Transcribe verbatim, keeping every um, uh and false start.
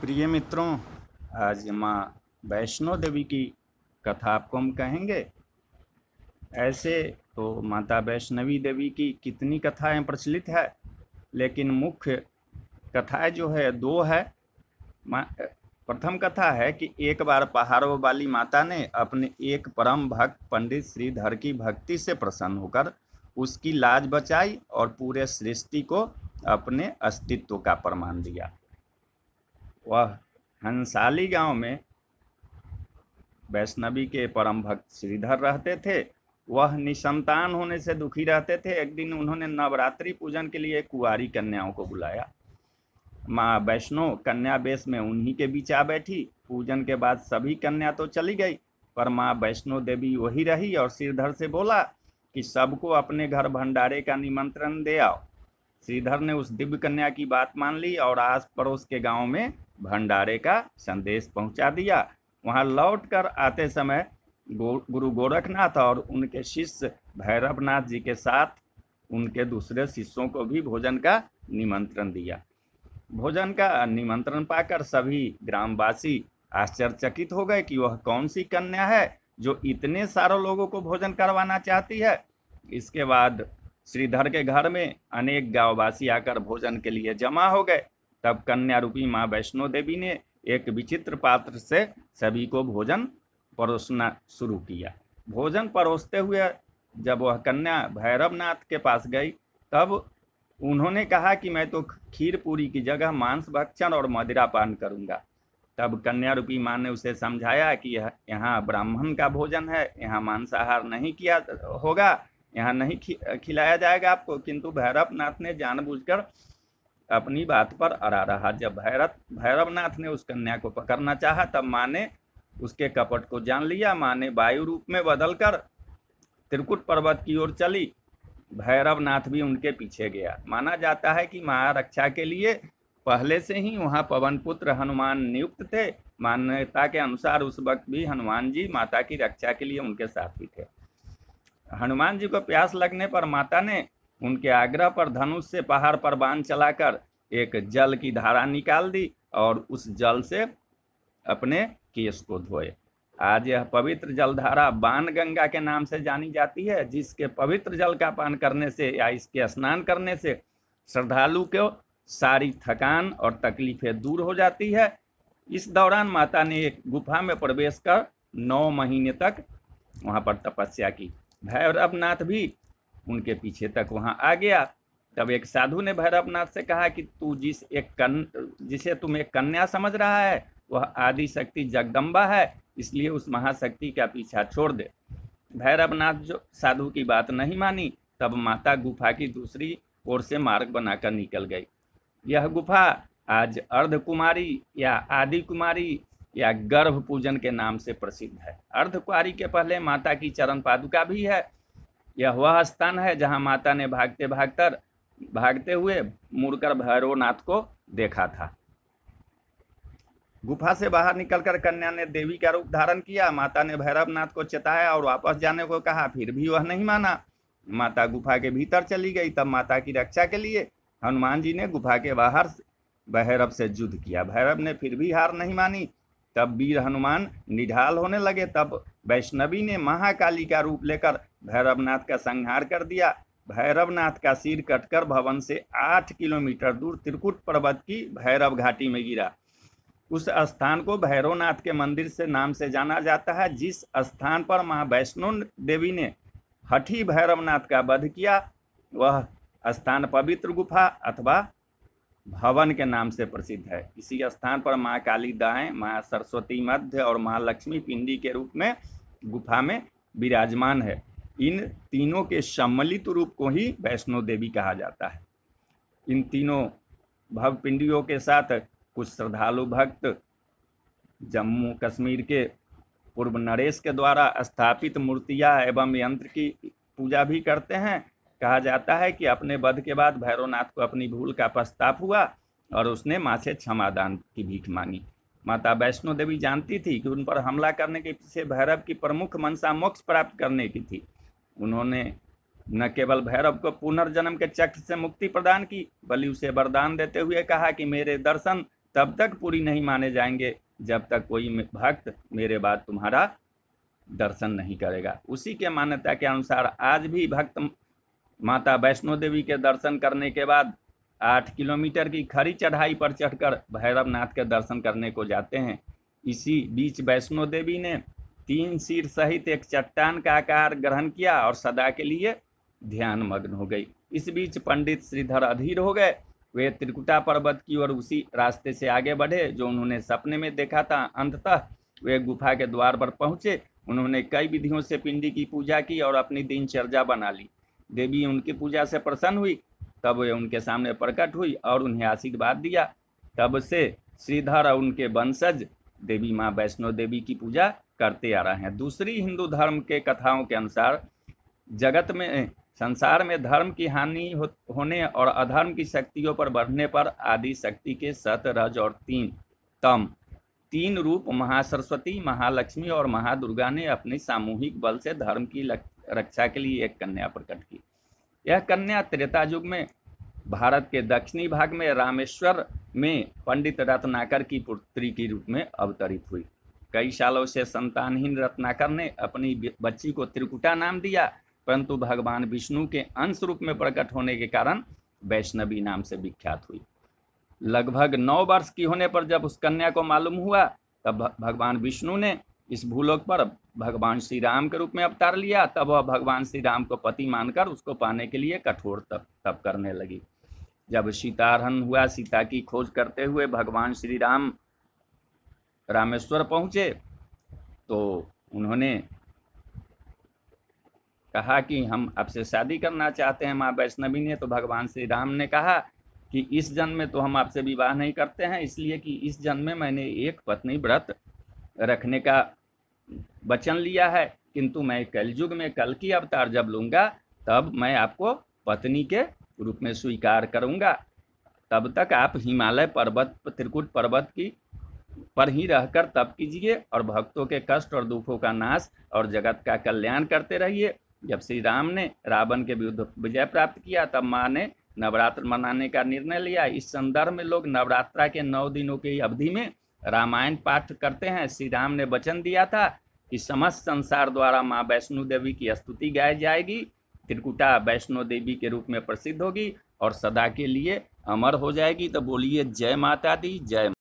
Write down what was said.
प्रिय मित्रों, आज माँ वैष्णो देवी की कथा आपको हम कहेंगे। ऐसे तो माता वैष्णवी देवी की कितनी कथाएं प्रचलित है, लेकिन मुख्य कथाएं जो है दो है। प्रथम कथा है कि एक बार पहाड़ों वाली माता ने अपने एक परम भक्त पंडित श्रीधर की भक्ति से प्रसन्न होकर उसकी लाज बचाई और पूरे सृष्टि को अपने अस्तित्व का प्रमाण दिया। वह हंसाली गांव में वैष्णवी के परम भक्त श्रीधर रहते थे। वह निसंतान होने से दुखी रहते थे। एक दिन उन्होंने नवरात्रि पूजन के लिए कुंवारी कन्याओं को बुलाया। माँ वैष्णो कन्या वेश में उन्हीं के बीच आ बैठी। पूजन के बाद सभी कन्या तो चली गई, पर माँ वैष्णो देवी वही रही और श्रीधर से बोला कि सबको अपने घर भंडारे का निमंत्रण दे आओ। श्रीधर ने उस दिव्य कन्या की बात मान ली और आस पड़ोस के गांव में भंडारे का संदेश पहुंचा दिया। वहां लौटकर आते समय गो, गुरु गोरखनाथ और उनके शिष्य भैरवनाथ जी के साथ उनके दूसरे शिष्यों को भी भोजन का निमंत्रण दिया। भोजन का निमंत्रण पाकर सभी ग्रामवासी आश्चर्यचकित हो गए कि वह कौन सी कन्या है जो इतने सारे लोगों को भोजन करवाना चाहती है। इसके बाद श्रीधर के घर में अनेक गांववासी आकर भोजन के लिए जमा हो गए। तब कन्या रूपी माँ वैष्णो देवी ने एक विचित्र पात्र से सभी को भोजन परोसना शुरू किया। भोजन परोसते हुए जब वह कन्या भैरवनाथ के पास गई, तब उन्होंने कहा कि मैं तो खीर पूरी की जगह मांस भक्षण और मदिरा पान करूंगा। तब कन्या रूपी माँ ने उसे समझाया कि यह यहाँ ब्राह्मण का भोजन है, यहाँ मांसाहार नहीं किया होगा, यहाँ नहीं खिलाया जाएगा आपको। किंतु भैरवनाथ ने जानबूझकर अपनी बात पर अड़ा रहा। जब भैरव भैरवनाथ ने उस कन्या को पकड़ना चाहा, तब माँ ने उसके कपट को जान लिया। माँ ने वायु रूप में बदलकर त्रिकुट पर्वत की ओर चली। भैरवनाथ भी उनके पीछे गया। माना जाता है कि माँ रक्षा के लिए पहले से ही वहाँ पवन पुत्र हनुमान नियुक्त थे। मान्यता के अनुसार उस वक्त भी हनुमान जी माता की रक्षा के लिए उनके साथ ही थे। हनुमान जी को प्यास लगने पर माता ने उनके आग्रह पर धनुष से पहाड़ पर बाण चलाकर एक जल की धारा निकाल दी और उस जल से अपने केश को धोए। आज यह पवित्र जलधारा बाण गंगा के नाम से जानी जाती है, जिसके पवित्र जल का पान करने से या इसके स्नान करने से श्रद्धालु को सारी थकान और तकलीफें दूर हो जाती है। इस दौरान माता ने एक गुफा में प्रवेश कर नौ महीने तक वहां पर तपस्या की। भैरवनाथ भी उनके पीछे तक वहां आ गया। तब एक साधु ने भैरवनाथ से कहा कि तू जिस एक कन जिसे तुम एक कन्या समझ रहा है, वह आदि शक्ति जगदम्बा है, इसलिए उस महाशक्ति का पीछा छोड़ दे। भैरवनाथ जो साधु की बात नहीं मानी। तब माता गुफा की दूसरी ओर से मार्ग बनाकर निकल गई। यह गुफा आज अर्धकुमारी या आदि कुमारी या गर्भ पूजन के नाम से प्रसिद्ध है। अर्धकुमारी के पहले माता की चरण पादुका भी है। यह वह स्थान है जहां माता ने भागते भागकर भागते हुए मुड़कर भैरवनाथ को देखा था। गुफा से बाहर निकलकर कन्या ने देवी का रूप धारण किया। माता ने भैरवनाथ को चेताया और वापस जाने को कहा, फिर भी वह नहीं माना। माता गुफा के भीतर चली गई। तब माता की रक्षा के लिए हनुमान जी ने गुफा के बाहर भैरव से युद्ध किया। भैरव ने फिर भी हार नहीं मानी। तब वीर हनुमान निढाल होने लगे। तब वैष्णवी ने महाकाली का रूप लेकर भैरवनाथ का संहार कर दिया। भैरवनाथ का सिर कटकर भवन से आठ किलोमीटर दूर त्रिकुट पर्वत की भैरव घाटी में गिरा। उस स्थान को भैरवनाथ के मंदिर से नाम से जाना जाता है। जिस स्थान पर माँ वैष्णो देवी ने हठी भैरवनाथ का वध किया, वह स्थान पवित्र गुफा अथवा भवन के नाम से प्रसिद्ध है। इसी स्थान पर माँ काली दाएं, माँ सरस्वती मध्य और माँ लक्ष्मी पिंडी के रूप में गुफा में विराजमान है। इन तीनों के सम्मिलित रूप को ही वैष्णो देवी कहा जाता है। इन तीनों भव्य पिंडियों के साथ कुछ श्रद्धालु भक्त जम्मू कश्मीर के पूर्व नरेश के द्वारा स्थापित मूर्तियां एवं यंत्र की पूजा भी करते हैं। कहा जाता है कि अपने वध के बाद भैरवनाथ को अपनी भूल का पछतावा हुआ और उसने माँ से क्षमादान की भीख मांगी। माता वैष्णो देवी जानती थी कि उन पर हमला करने के पीछे भैरव की प्रमुख मंशा मोक्ष प्राप्त करने की थी। उन्होंने न केवल भैरव को पुनर्जन्म के चक्र से मुक्ति प्रदान की, बल्कि उसे वरदान देते हुए कहा कि मेरे दर्शन तब तक पूरी नहीं माने जाएंगे जब तक कोई भक्त मेरे बाद तुम्हारा दर्शन नहीं करेगा। उसी के मान्यता के अनुसार आज भी भक्त माता वैष्णो देवी के दर्शन करने के बाद आठ किलोमीटर की खड़ी चढ़ाई पर चढ़कर भैरवनाथ के दर्शन करने को जाते हैं। इसी बीच वैष्णो देवी ने तीन सिर सहित एक चट्टान का आकार ग्रहण किया और सदा के लिए ध्यान मग्न हो गई। इस बीच पंडित श्रीधर अधीर हो गए। वे त्रिकुटा पर्वत की ओर उसी रास्ते से आगे बढ़े जो उन्होंने सपने में देखा था। अंततः वे गुफा के द्वार पर पहुंचे। उन्होंने कई विधियों से पिंडी की पूजा की और अपनी दिनचर्या बना ली। देवी उनकी पूजा से प्रसन्न हुई। तब वे उनके सामने प्रकट हुई और उन्हें आशीर्वाद दिया। तब से श्रीधर और उनके वंशज देवी माँ वैष्णो देवी की पूजा करते आ रहे हैं। दूसरी हिंदू धर्म के कथाओं के अनुसार जगत में संसार में धर्म की हानि हो, होने और अधर्म की शक्तियों पर बढ़ने पर आदि शक्ति के सत, रज और तीन तम तीन रूप महासरस्वती, महालक्ष्मी और महादुर्गा ने अपने सामूहिक बल से धर्म की रक्षा के लिए एक कन्या प्रकट की। यह कन्या त्रेता युग में भारत के दक्षिणी भाग में रामेश्वर में पंडित रत्नाकर की पुत्री के रूप में अवतरित हुई। कई सालों से संतानहीन रत्नाकर ने अपनी बच्ची को त्रिकुटा नाम दिया, परंतु भगवान विष्णु के अंश रूप में प्रकट होने के कारण वैष्णवी नाम से विख्यात हुई। लगभग नौ वर्ष की होने पर जब उस कन्या को मालूम हुआ तब भगवान विष्णु ने इस भूलोक पर भगवान श्री राम के रूप में अवतार लिया। तब वह भगवान श्री राम को पति मानकर उसको पाने के लिए कठोर तप तप करने लगी। जब सीताहरण हुआ, सीता की खोज करते हुए भगवान श्री राम रामेश्वर पहुँचे तो उन्होंने कहा कि हम आपसे शादी करना चाहते हैं माँ वैष्णवी ने। तो भगवान श्री राम ने कहा कि इस जन्म में तो हम आपसे विवाह नहीं करते हैं, इसलिए कि इस जन्म में मैंने एक पत्नी व्रत रखने का वचन लिया है, किंतु मैं कलयुग में कल की अवतार जब लूँगा तब मैं आपको पत्नी के रूप में स्वीकार करूँगा। तब तक आप हिमालय पर्वत त्रिकुट पर्वत की पर ही रहकर तप कीजिए और भक्तों के कष्ट और दुखों का नाश और जगत का कल्याण करते रहिए। जब श्री राम ने रावण के विरुद्ध विजय प्राप्त किया तब माँ ने नवरात्र मनाने का निर्णय लिया। इस संदर्भ में लोग नवरात्रा के नौ दिनों की अवधि में रामायण पाठ करते हैं। श्री राम ने वचन दिया था कि समस्त संसार द्वारा माँ वैष्णो देवी की स्तुति गाई जाएगी। त्रिकुटा वैष्णो देवी के रूप में प्रसिद्ध होगी और सदा के लिए अमर हो जाएगी। तो बोलिए जय माता दी, जय।